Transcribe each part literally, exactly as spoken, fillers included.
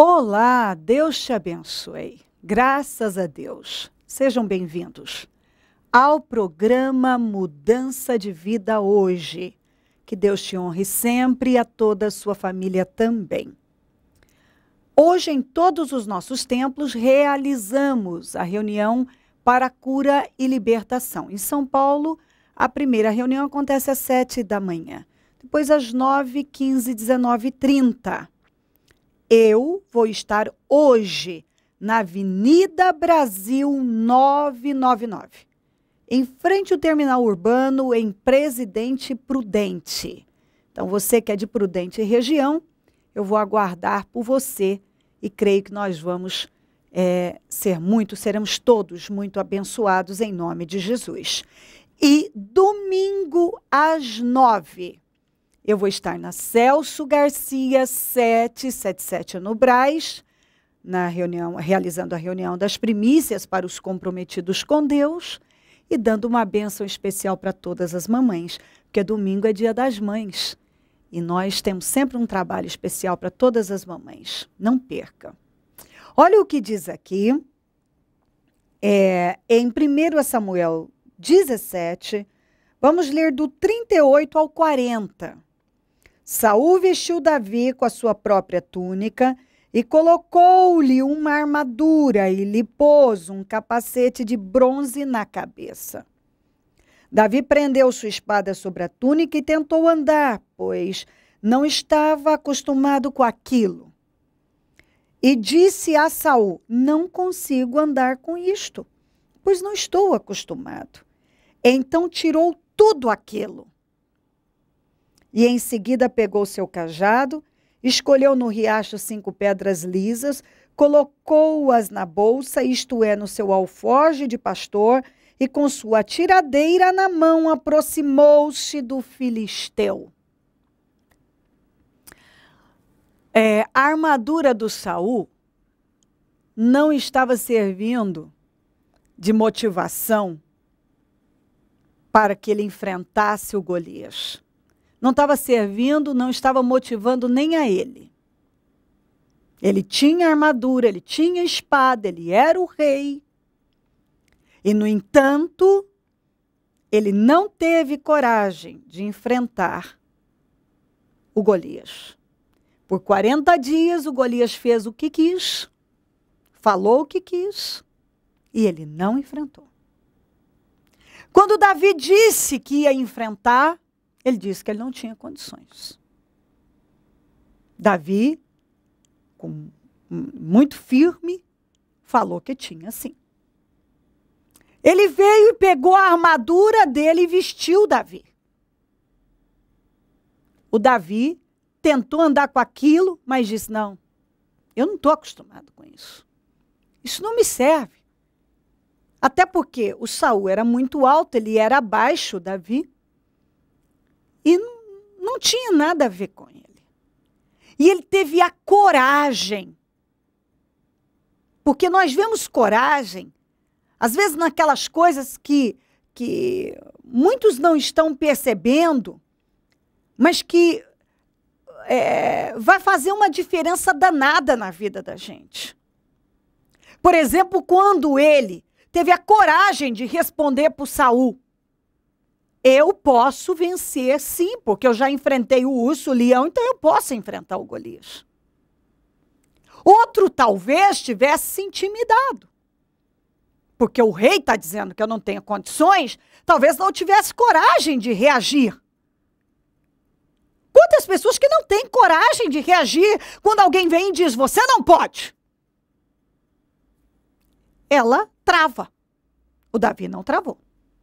Olá, Deus te abençoe. Graças a Deus. Sejam bem-vindos ao programa Mudança de Vida Hoje. Que Deus te honre sempre e a toda a sua família também. Hoje, em todos os nossos templos, realizamos a reunião para cura e libertação. Em São Paulo, a primeira reunião acontece às sete da manhã. Depois às nove, quinze, dezenove e trinta. Eu vou estar hoje na Avenida Brasil novecentos e noventa e nove, em frente ao terminal urbano, em Presidente Prudente. Então, você que é de Prudente região, eu vou aguardar por você e creio que nós vamos é, ser muito, seremos todos muito abençoados em nome de Jesus. E domingo às nove, eu vou estar na Celso Garcia setecentos e setenta e sete no Brás, na reunião, realizando a reunião das primícias para os comprometidos com Deus e dando uma bênção especial para todas as mamães, porque domingo é dia das mães. E nós temos sempre um trabalho especial para todas as mamães. Não perca. Olha o que diz aqui, é, em primeiro Samuel dezessete, vamos ler do trinta e oito ao quarenta. Saul vestiu Davi com a sua própria túnica e colocou-lhe uma armadura e lhe pôs um capacete de bronze na cabeça. Davi prendeu sua espada sobre a túnica e tentou andar, pois não estava acostumado com aquilo. E disse a Saul: não consigo andar com isto, pois não estou acostumado. Então tirou tudo aquilo. E em seguida pegou seu cajado, escolheu no riacho cinco pedras lisas, colocou-as na bolsa, isto é, no seu alforje de pastor, e com sua tiradeira na mão aproximou-se do filisteu. É, a armadura do Saul não estava servindo de motivação para que ele enfrentasse o Golias. Não estava servindo, não estava motivando nem a ele. Ele tinha armadura, ele tinha espada, ele era o rei. E, no entanto, ele não teve coragem de enfrentar o Golias. Por quarenta dias, o Golias fez o que quis, falou o que quis, e ele não enfrentou. Quando Davi disse que ia enfrentar, ele disse que ele não tinha condições. Davi, com, muito firme, falou que tinha sim. Ele veio e pegou a armadura dele e vestiu Davi. O Davi tentou andar com aquilo, mas disse: não, eu não estou acostumado com isso. Isso não me serve. Até porque o Saul era muito alto, ele era abaixo, Davi. E não, não tinha nada a ver com ele. E ele teve a coragem. Porque nós vemos coragem, às vezes naquelas coisas que, que muitos não estão percebendo, mas que é, vai fazer uma diferença danada na vida da gente. Por exemplo, quando ele teve a coragem de responder para o Saul: eu posso vencer, sim, porque eu já enfrentei o urso, o leão, então eu posso enfrentar o Golias. Outro talvez tivesse se intimidado, porque o rei está dizendo que eu não tenho condições, talvez não tivesse coragem de reagir. Quantas pessoas que não têm coragem de reagir quando alguém vem e diz: você não pode? Ela trava. O Davi não travou.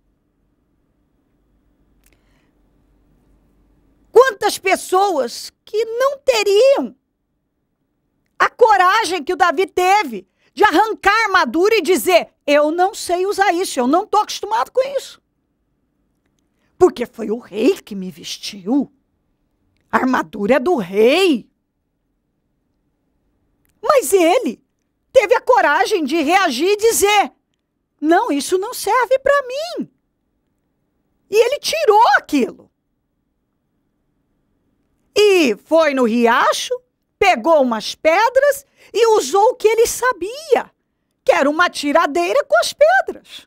Quantas pessoas que não teriam a coragem que o Davi teve de arrancar a armadura e dizer: eu não sei usar isso, eu não estou acostumado com isso. Porque foi o rei que me vestiu. A armadura é do rei. Mas ele teve a coragem de reagir e dizer: não, isso não serve para mim. E ele tirou aquilo. E foi no riacho, pegou umas pedras e usou o que ele sabia, que era uma tiradeira com as pedras.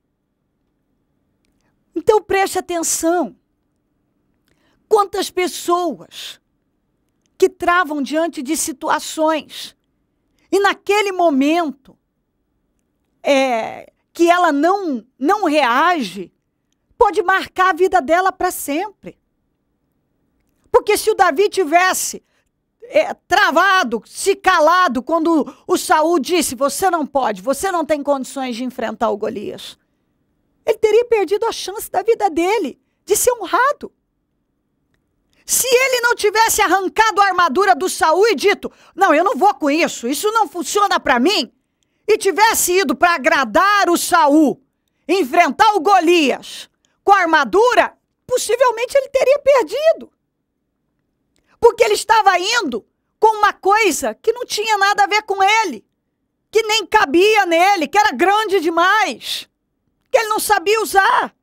Então preste atenção. Quantas pessoas que travam diante de situações e naquele momento é, que ela não, não reage, pode marcar a vida dela para sempre. Porque se o Davi tivesse é, travado, se calado, quando o Saul disse, você não pode, você não tem condições de enfrentar o Golias, ele teria perdido a chance da vida dele de ser honrado. Se ele não tivesse arrancado a armadura do Saul e dito, não, eu não vou com isso, isso não funciona para mim, e tivesse ido para agradar o Saul, enfrentar o Golias com a armadura, possivelmente ele teria perdido. Porque ele estava indo com uma coisa que não tinha nada a ver com ele, que nem cabia nele, que era grande demais, que ele não sabia usar.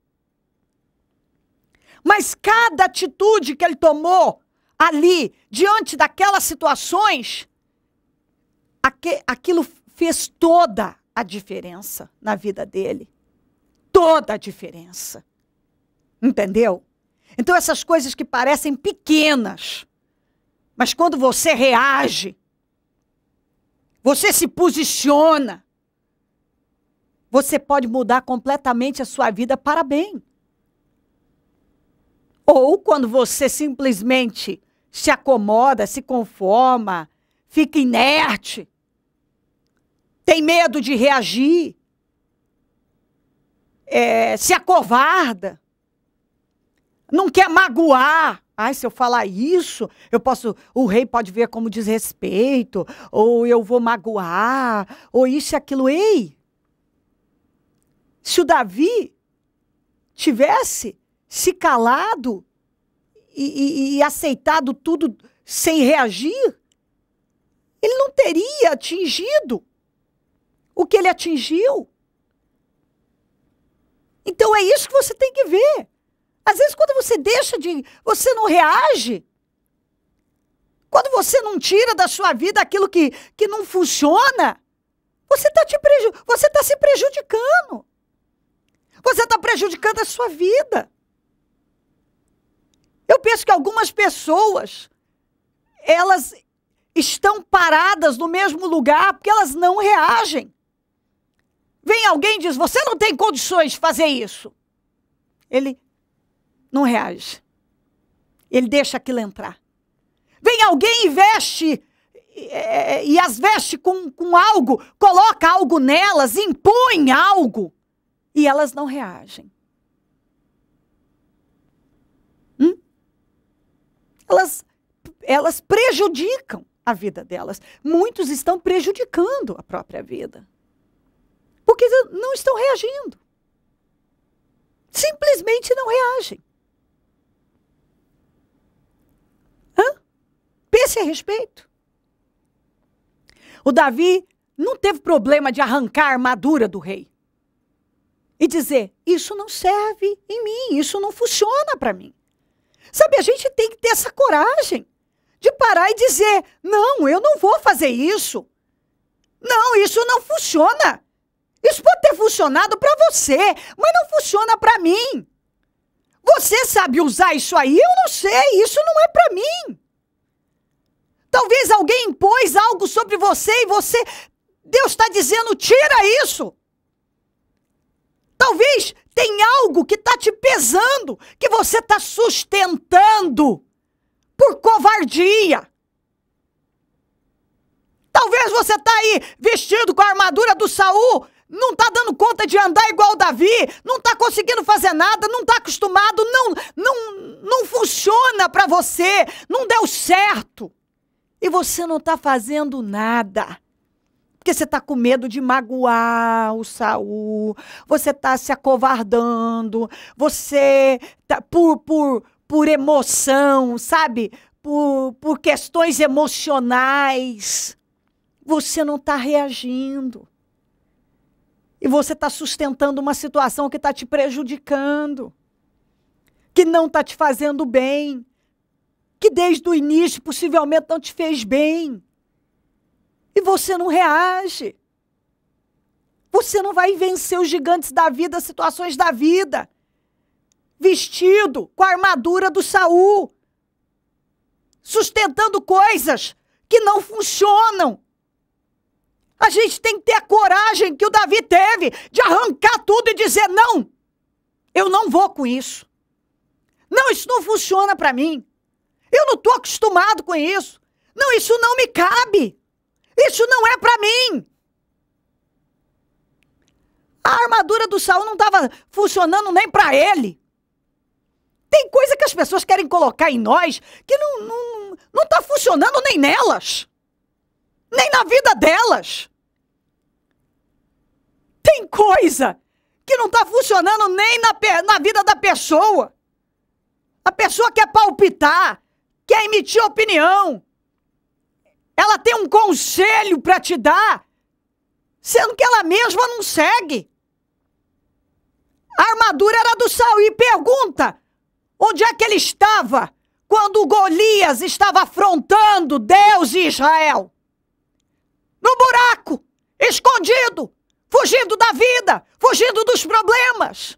Mas cada atitude que ele tomou ali, diante daquelas situações, aqu- aquilo fez toda a diferença na vida dele. Toda a diferença. Entendeu? Então essas coisas que parecem pequenas, mas quando você reage, você se posiciona, você pode mudar completamente a sua vida para bem. Ou quando você simplesmente se acomoda, se conforma, fica inerte, tem medo de reagir, é, se acovarda, não quer magoar. Ai, se eu falar isso, eu posso, o rei pode ver como desrespeito, ou eu vou magoar, ou isso e aquilo. Ei, se o Davi tivesse se calado e, e, e aceitado tudo sem reagir, ele não teria atingido o que ele atingiu. Então é isso que você tem que ver. Às vezes quando você deixa de, você não reage, quando você não tira da sua vida aquilo que, que não funciona, você está te preju- você tá se prejudicando. Você está prejudicando a sua vida. Eu penso que algumas pessoas, elas estão paradas no mesmo lugar porque elas não reagem. Vem alguém e diz, você não tem condições de fazer isso. Ele não reage. Ele deixa aquilo entrar. Vem alguém e veste, e, e as veste com, com algo, coloca algo nelas, impõe algo, e elas não reagem. Hum? Elas, elas prejudicam a vida delas. Muitos estão prejudicando a própria vida. Porque não estão reagindo. Simplesmente não reagem. Hã? Pense a respeito. O Davi não teve problema de arrancar a armadura do rei. E dizer, isso não serve em mim, isso não funciona para mim. Sabe, a gente tem que ter essa coragem de parar e dizer, não, eu não vou fazer isso. Não, isso não funciona. Isso pode ter funcionado para você, mas não funciona para mim. Você sabe usar isso aí? Eu não sei, isso não é para mim. Talvez alguém impôs algo sobre você e você, Deus está dizendo, tira isso. Talvez tenha algo que está te pesando, que você está sustentando por covardia. Talvez você está aí vestido com a armadura do Saul, não está dando conta de andar igual o Davi, não está conseguindo fazer nada, não está acostumado, não, não, não funciona para você, não deu certo. E você não está fazendo nada. Porque você está com medo de magoar o Saul, você está se acovardando, você, tá, por, por, por emoção, sabe? Por, por questões emocionais, você não está reagindo. E você está sustentando uma situação que está te prejudicando, que não está te fazendo bem. que desde o início possivelmente não te fez bem. E você não reage. Você não vai vencer os gigantes da vida, as situações da vida, vestido com a armadura do Saul, sustentando coisas que não funcionam. A gente tem que ter a coragem que o Davi teve de arrancar tudo e dizer, não, eu não vou com isso. Não, isso não funciona para mim. Eu não estou acostumado com isso. Não, isso não me cabe. Isso não é para mim. A armadura do Saul não estava funcionando nem para ele. Tem coisa que as pessoas querem colocar em nós que não não não está funcionando nem nelas. Nem na vida delas. Tem coisa que não está funcionando nem na, na vida da pessoa. A pessoa quer palpitar, quer emitir opinião. Ela tem um conselho para te dar, sendo que ela mesma não segue. A armadura era do Saul e pergunta, onde é que ele estava quando Golias estava afrontando Deus e Israel? No buraco, escondido, fugindo da vida, fugindo dos problemas.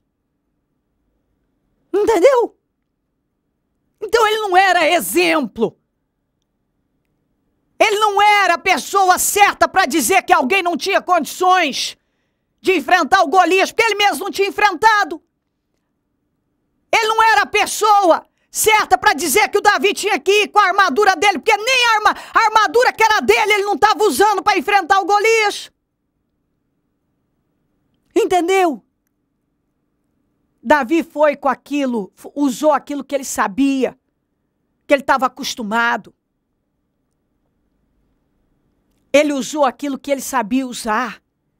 Entendeu? Então ele não era exemplo. Ele não era a pessoa certa para dizer que alguém não tinha condições de enfrentar o Golias, porque ele mesmo não tinha enfrentado. Ele não era a pessoa certa para dizer que o Davi tinha que ir com a armadura dele, porque nem a, arma, a armadura que era dele ele não estava usando para enfrentar o Golias. Entendeu? Davi foi com aquilo, usou aquilo que ele sabia, que ele estava acostumado. Ele usou aquilo que ele sabia usar.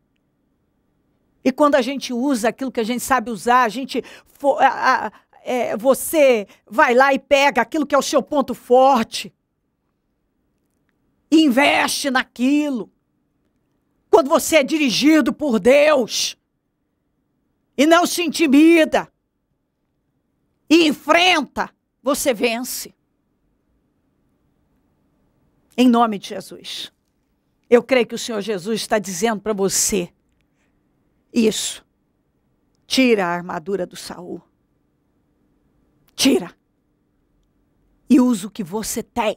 E quando a gente usa aquilo que a gente sabe usar, a gente, a, a, é, você vai lá e pega aquilo que é o seu ponto forte. E investe naquilo. Quando você é dirigido por Deus. E não se intimida. E enfrenta, você vence. Em nome de Jesus. Eu creio que o Senhor Jesus está dizendo para você isso. Tira a armadura do Saul. Tira. E usa o que você tem.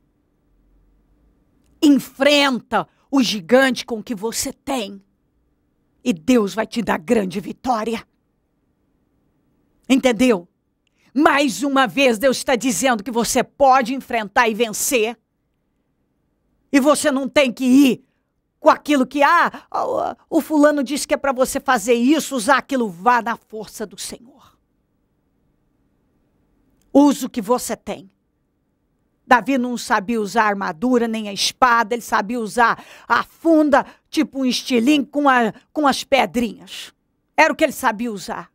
Enfrenta o gigante com o que você tem. E Deus vai te dar grande vitória. Entendeu? Mais uma vez Deus está dizendo que você pode enfrentar e vencer. E você não tem que ir com aquilo que, ah, o fulano disse que é para você fazer isso, usar aquilo, vá na força do Senhor. Use o que você tem. Davi não sabia usar a armadura, nem a espada, ele sabia usar a funda, tipo um estilingue com, a, com as pedrinhas. Era o que ele sabia usar.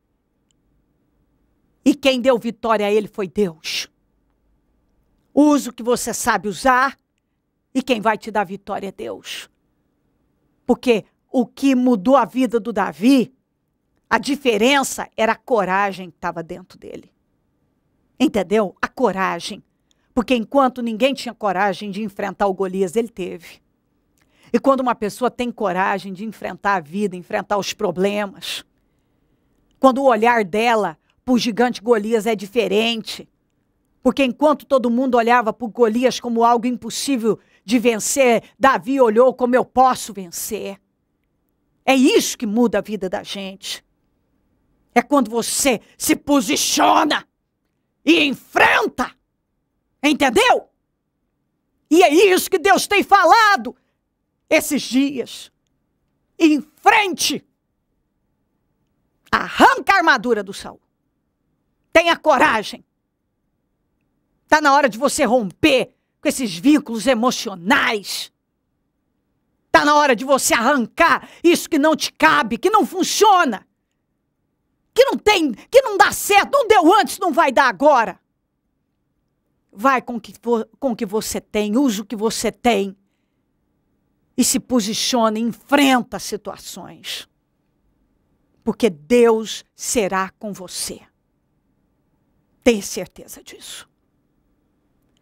E quem deu vitória a ele foi Deus. Use o que você sabe usar. E quem vai te dar vitória é Deus. Porque o que mudou a vida do Davi, a diferença era a coragem que estava dentro dele. Entendeu? A coragem. Porque enquanto ninguém tinha coragem de enfrentar o Golias, ele teve. E quando uma pessoa tem coragem de enfrentar a vida, enfrentar os problemas, quando o olhar dela para o gigante Golias é diferente, porque enquanto todo mundo olhava para o Golias como algo impossível de vencer, Davi olhou como eu posso vencer. É isso que muda a vida da gente. É quando você se posiciona e enfrenta. Entendeu? E é isso que Deus tem falado esses dias. Enfrente. Arranca a armadura do Saul. Tenha coragem. Está na hora de você romper com esses vínculos emocionais. Está na hora de você arrancar isso que não te cabe, que não funciona. Que não tem, que não dá certo, não deu antes, não vai dar agora. Vai com que, com o que você tem, use o que você tem. E se posicione, enfrenta situações. Porque Deus será com você. Tenha certeza disso.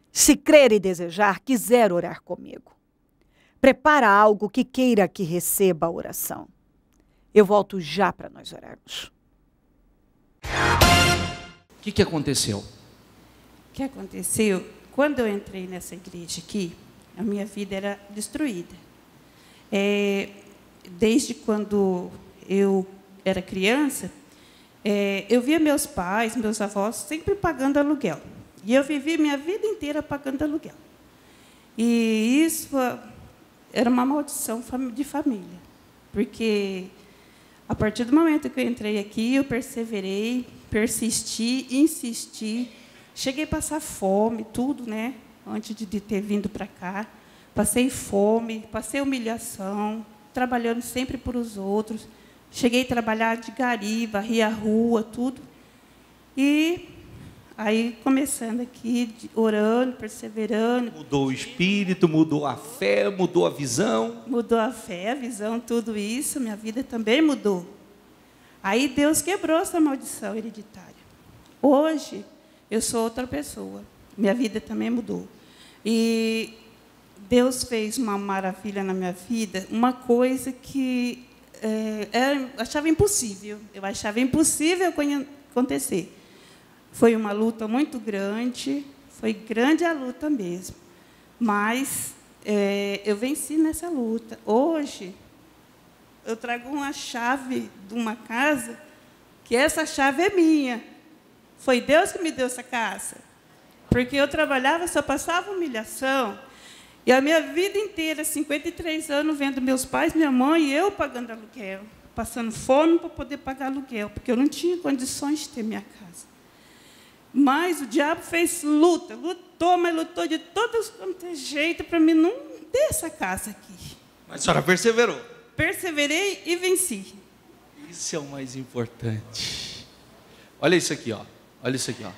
se crer e desejar, quiser orar comigo. Prepara algo que queira que receba a oração. Eu volto já para nós orarmos. O que, que aconteceu? O que aconteceu? Quando eu entrei nessa igreja aqui, a minha vida era destruída. É, desde quando eu era criança, é, eu via meus pais, meus avós sempre pagando aluguel. E eu vivi minha vida inteira pagando aluguel. E isso era uma maldição de família. Porque a partir do momento que eu entrei aqui, eu perseverei, persisti, insisti. Cheguei a passar fome, tudo, né? Antes de ter vindo para cá. Passei fome, passei humilhação, trabalhando sempre por os outros. Cheguei a trabalhar de gari, varria a rua, tudo. E aí, começando aqui, orando, perseverando. Mudou o espírito, mudou a fé, mudou a visão. Mudou a fé, a visão, tudo isso. Minha vida também mudou. Aí Deus quebrou essa maldição hereditária. Hoje, eu sou outra pessoa. Minha vida também mudou. E Deus fez uma maravilha na minha vida, uma coisa que é, era, eu achava impossível. Eu achava impossível acontecer. Foi uma luta muito grande, foi grande a luta mesmo. Mas é, eu venci nessa luta. Hoje, eu trago uma chave de uma casa, que essa chave é minha. Foi Deus que me deu essa casa. Porque eu trabalhava, só passava humilhação. E a minha vida inteira, cinquenta e três anos, vendo meus pais, minha mãe e eu pagando aluguel. Passando fome para poder pagar aluguel, porque eu não tinha condições de ter minha casa. Mas o diabo fez luta, lutou, mas lutou de todos os jeitos para mim não ter essa casa aqui. Mas a senhora perseverou. Perseverei e venci. Isso é o mais importante. Olha isso aqui, ó. Olha isso aqui, ó.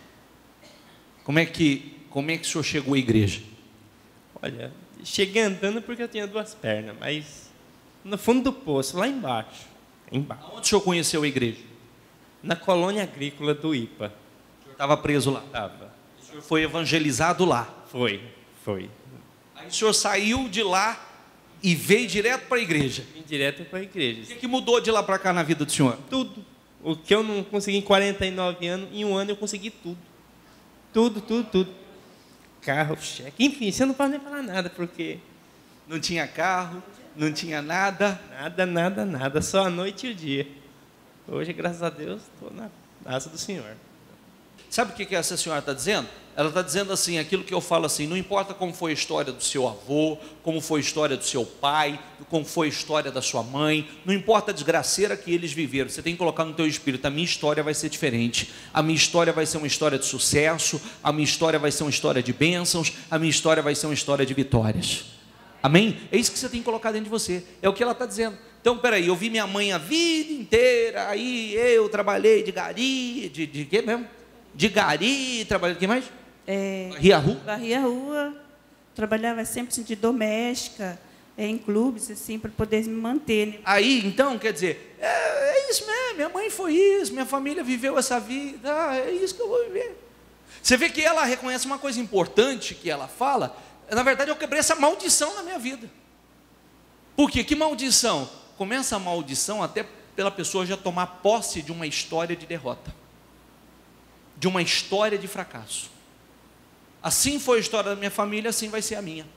Como é que, como é que o senhor chegou à igreja? Olha, cheguei andando porque eu tinha duas pernas, mas no fundo do poço, lá embaixo. embaixo. Onde o senhor conheceu a igreja? Na colônia agrícola do I P A. O senhor estava preso lá? Estava. O senhor foi evangelizado lá? Foi, foi. Aí o senhor saiu de lá e veio direto para a igreja? Vim direto para a igreja. O que, que mudou de lá para cá na vida do senhor? Tudo. O que eu não consegui em quarenta e nove anos, em um ano eu consegui tudo. Tudo, tudo, tudo. Carro, cheque, enfim, você não pode nem falar nada, porque... Não tinha carro, não tinha nada. Nada, nada, nada, só a noite e o dia. Hoje, graças a Deus, estou na asa do Senhor. Sabe o que, que essa senhora está dizendo? Ela está dizendo assim, aquilo que eu falo assim, não importa como foi a história do seu avô, como foi a história do seu pai, como foi a história da sua mãe, não importa a desgraceira que eles viveram, você tem que colocar no teu espírito, a minha história vai ser diferente, a minha história vai ser uma história de sucesso, a minha história vai ser uma história de bênçãos, a minha história vai ser uma história de vitórias. Amém? É isso que você tem que colocar dentro de você, é o que ela está dizendo. Então, peraí, eu vi minha mãe a vida inteira, aí eu trabalhei de gari, de, de quê mesmo? De gari, trabalhei de quê mais? É, Varria a rua? Varria a rua, trabalhava sempre assim, de doméstica, é, em clubes, assim, para poder me manter. Né? Aí, então, quer dizer, é, é isso mesmo, minha mãe foi isso, minha família viveu essa vida, ah, é isso que eu vou viver. Você vê que ela reconhece uma coisa importante que ela fala, na verdade eu quebrei essa maldição na minha vida. Por quê? Que maldição? Começa a maldição até pela pessoa já tomar posse de uma história de derrota, de uma história de fracasso. Assim foi a história da minha família, assim vai ser a minha.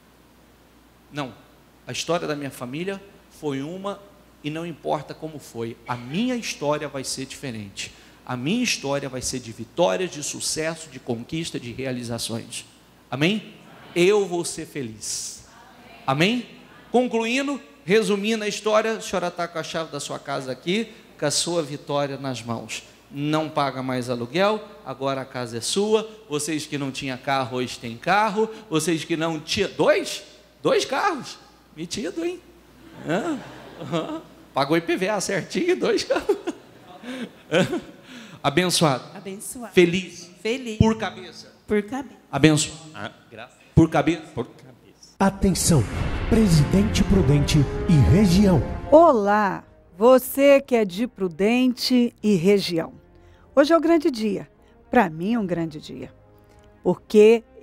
Não, a história da minha família foi uma e não importa como foi, a minha história vai ser diferente. A minha história vai ser de vitórias, de sucesso, de conquista, de realizações. Amém? Eu vou ser feliz. Amém? Concluindo, resumindo a história, a senhora está com a chave da sua casa aqui, com a sua vitória nas mãos. Não paga mais aluguel, agora a casa é sua. Vocês que não tinham carro, hoje tem carro. Vocês que não tinham... Dois? Dois carros? Metido, hein? Ah, ah, pagou I P V A certinho, dois carros. Ah, abençoado. Abençoado. Feliz. Feliz. Por cabeça. Por cabeça. Abençoado. Ah, graças. Por cabeça. Por cabeça. Atenção, Presidente Prudente e região. Olá, você que é de Prudente e região. Hoje é o grande dia. Para mim é um grande dia. Porque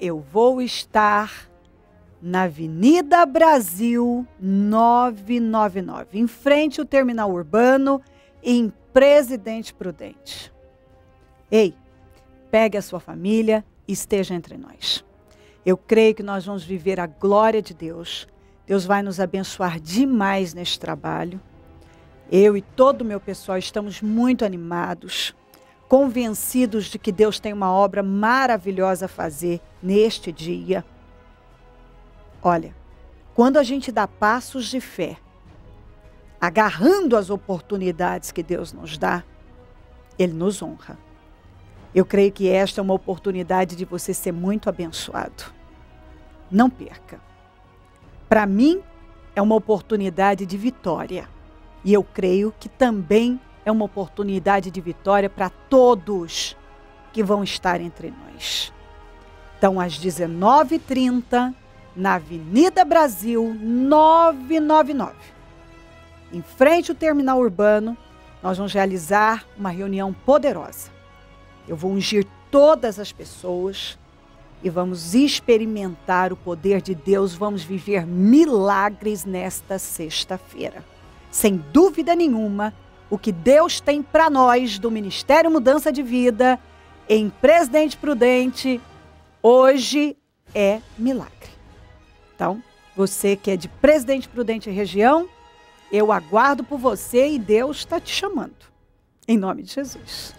eu vou estar na Avenida Brasil novecentos e noventa e nove, em frente ao terminal urbano, em Presidente Prudente. Ei, pegue a sua família e esteja entre nós. Eu creio que nós vamos viver a glória de Deus. Deus vai nos abençoar demais neste trabalho. Eu e todo o meu pessoal estamos muito animados, convencidos de que Deus tem uma obra maravilhosa a fazer neste dia. Olha, quando a gente dá passos de fé, agarrando as oportunidades que Deus nos dá, Ele nos honra. Eu creio que esta é uma oportunidade de você ser muito abençoado. Não perca. Para mim, é uma oportunidade de vitória. E eu creio que também é uma oportunidade de vitória para todos que vão estar entre nós. Então, às dezenove e trinta, na Avenida Brasil novecentos e noventa e nove, em frente ao terminal urbano, nós vamos realizar uma reunião poderosa. Eu vou ungir todas as pessoas e vamos experimentar o poder de Deus, vamos viver milagres nesta sexta-feira. Sem dúvida nenhuma, o que Deus tem para nós do Ministério Mudança de Vida em Presidente Prudente hoje é milagre. Então, você que é de Presidente Prudente e região, eu aguardo por você e Deus está te chamando. Em nome de Jesus.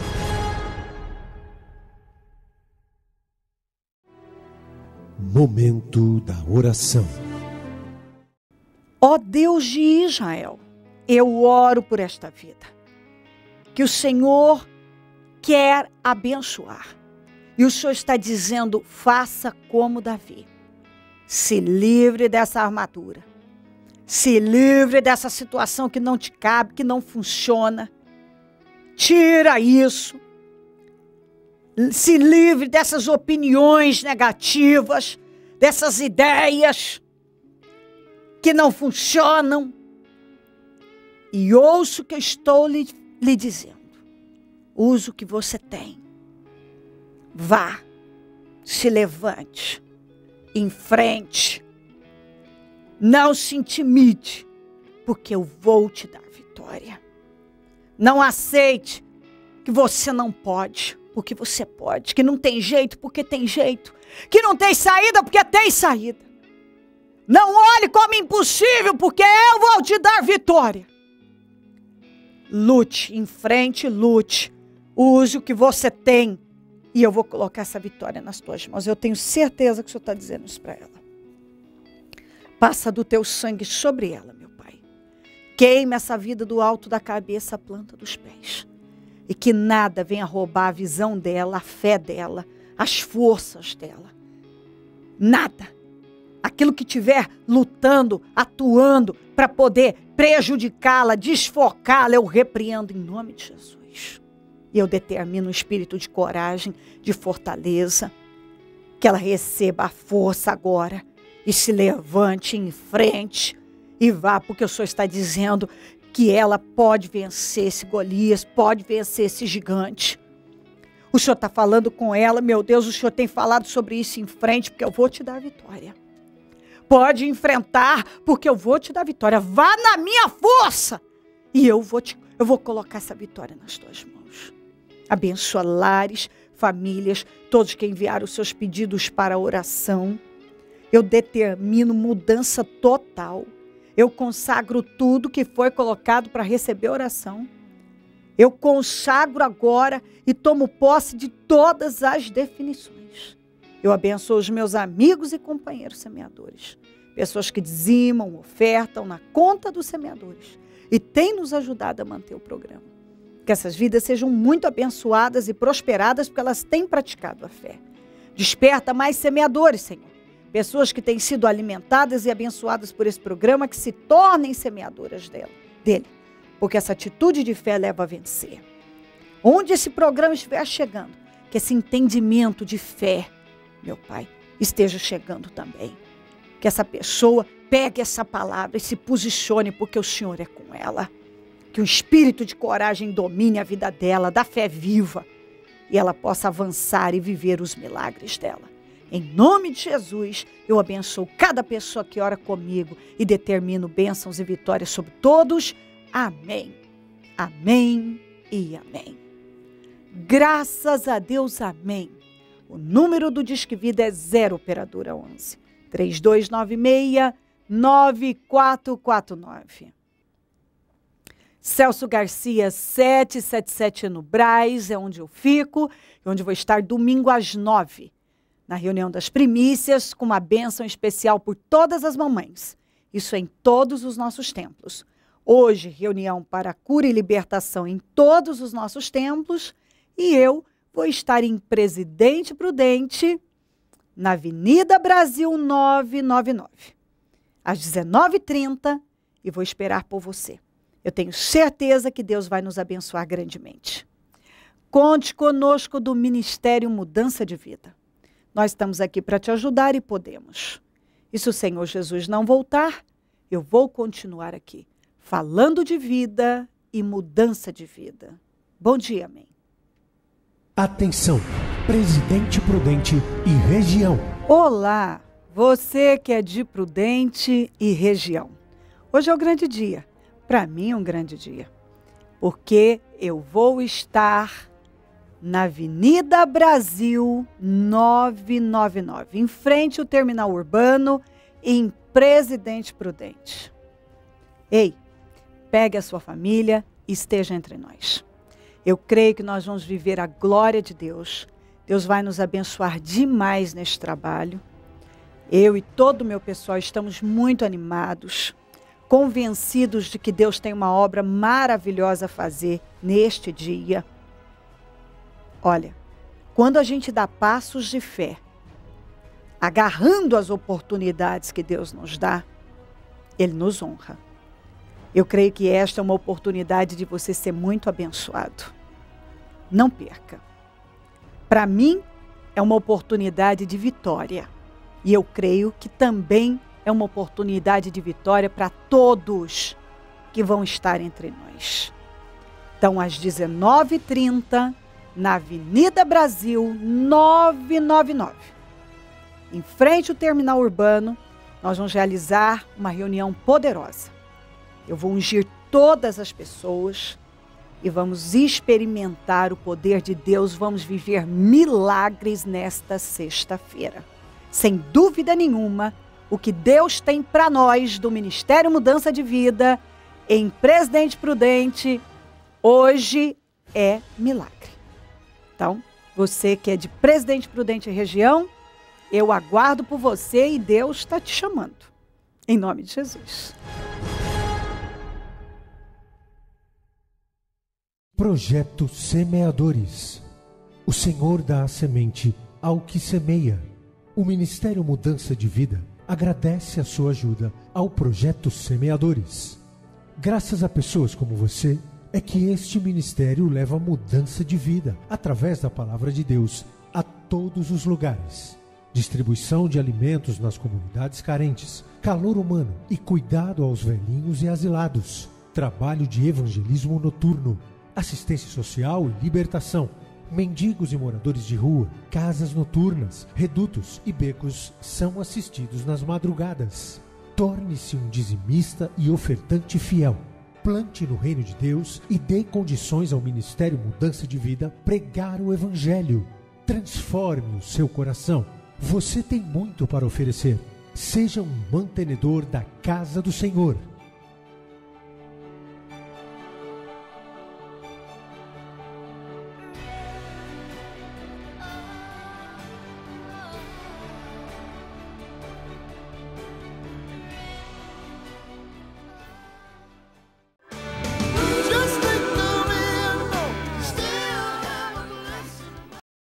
Momento da oração. Ó Deus de Israel, eu oro por esta vida, que o Senhor quer abençoar. E o Senhor está dizendo, faça como Davi. Se livre dessa armadura. Se livre dessa situação que não te cabe, que não funciona. Tira isso. Se livre dessas opiniões negativas, dessas ideias que não funcionam. E ouça o que eu estou lhe, lhe dizendo. Use o que você tem. Vá, se levante, em frente. Não se intimide, porque eu vou te dar vitória. Não aceite que você não pode, porque você pode. Que não tem jeito, porque tem jeito. Que não tem saída, porque tem saída. Não olhe como impossível, porque eu vou te dar vitória. Lute, em frente, lute. Use o que você tem. E eu vou colocar essa vitória nas tuas mãos. Eu tenho certeza que o Senhor está dizendo isso para ela. Passa do teu sangue sobre ela, meu Pai. Queime essa vida do alto da cabeça à planta dos pés. E que nada venha roubar a visão dela, a fé dela, as forças dela. Nada. Aquilo que estiver lutando, atuando para poder prejudicá-la, desfocá-la, eu repreendo em nome de Jesus. E eu determino um espírito de coragem, de fortaleza, que ela receba a força agora e se levante em frente e vá, porque o Senhor está dizendo que ela pode vencer esse Golias, pode vencer esse gigante. O Senhor está falando com ela, meu Deus, o Senhor tem falado sobre isso em frente, porque eu vou te dar a vitória. Pode enfrentar, porque eu vou te dar a vitória. Vá na minha força e eu vou, te, eu vou colocar essa vitória nas tuas mãos. Abençoa lares, famílias, todos que enviaram os seus pedidos para a oração. Eu determino mudança total. Eu consagro tudo que foi colocado para receber oração. Eu consagro agora e tomo posse de todas as definições. Eu abençoo os meus amigos e companheiros semeadores. Pessoas que dizimam, ofertam na conta dos semeadores. E têm nos ajudado a manter o programa. Que essas vidas sejam muito abençoadas e prosperadas porque elas têm praticado a fé. Desperta mais semeadores, Senhor. Pessoas que têm sido alimentadas e abençoadas por esse programa, que se tornem semeadoras dela, dele. Porque essa atitude de fé leva a vencer. Onde esse programa estiver chegando, que esse entendimento de fé, meu Pai, esteja chegando também. Que essa pessoa pegue essa palavra e se posicione, porque o Senhor é com ela. Que o espírito de coragem domine a vida dela, da fé viva, e ela possa avançar e viver os milagres dela. Em nome de Jesus, eu abençoo cada pessoa que ora comigo e determino bênçãos e vitórias sobre todos. Amém. Amém e amém. Graças a Deus, amém. O número do Disque Vida é zero operadora onze, três dois nove seis, nove quatro quatro nove. Celso Garcia, setecentos e setenta e sete no Brás, é onde eu fico, e onde vou estar domingo às nove, na reunião das primícias, com uma bênção especial por todas as mamães. Isso em todos os nossos templos. Hoje, reunião para cura e libertação em todos os nossos templos, e eu vou estar em Presidente Prudente, na Avenida Brasil novecentos e noventa e nove, às dezenove e trinta, e vou esperar por você. Eu tenho certeza que Deus vai nos abençoar grandemente. Conte conosco do Ministério Mudança de Vida. Nós estamos aqui para te ajudar e podemos. E se o Senhor Jesus não voltar, eu vou continuar aqui, falando de vida e mudança de vida. Bom dia, amém. Atenção, Presidente Prudente e região. Olá, você que é de Prudente e região. Hoje é o grande dia. Para mim é um grande dia. Porque eu vou estar na Avenida Brasil novecentos e noventa e nove, em frente ao terminal urbano, em Presidente Prudente. Ei, pegue a sua família e esteja entre nós. Eu creio que nós vamos viver a glória de Deus. Deus vai nos abençoar demais neste trabalho. Eu e todo o meu pessoal estamos muito animados, convencidos de que Deus tem uma obra maravilhosa a fazer neste dia. Olha, quando a gente dá passos de fé, agarrando as oportunidades que Deus nos dá, Ele nos honra. Eu creio que esta é uma oportunidade de você ser muito abençoado. Não perca. Para mim, é uma oportunidade de vitória. E eu creio que também é uma oportunidade de vitória para todos que vão estar entre nós. Então, às dezenove e trinta, na Avenida Brasil novecentos e noventa e nove, em frente ao terminal urbano, nós vamos realizar uma reunião poderosa. Eu vou ungir todas as pessoas e vamos experimentar o poder de Deus, vamos viver milagres nesta sexta-feira. Sem dúvida nenhuma, o que Deus tem para nós do Ministério Mudança de Vida em Presidente Prudente hoje é milagre. Então, você que é de Presidente Prudente região, eu aguardo por você e Deus está te chamando. Em nome de Jesus. Projeto Semeadores. O Senhor dá a semente ao que semeia. O Ministério Mudança de Vida agradece a sua ajuda ao Projeto Semeadores. Graças a pessoas como você, é que este ministério leva mudança de vida através da Palavra de Deus a todos os lugares. Distribuição de alimentos nas comunidades carentes, calor humano e cuidado aos velhinhos e asilados. Trabalho de evangelismo noturno, assistência social e libertação. Mendigos e moradores de rua, casas noturnas, redutos e becos são assistidos nas madrugadas. Torne-se um dizimista e ofertante fiel. Plante no reino de Deus e dê condições ao Ministério Mudança de Vida pregar o Evangelho. Transforme o seu coração. Você tem muito para oferecer. Seja um mantenedor da casa do Senhor.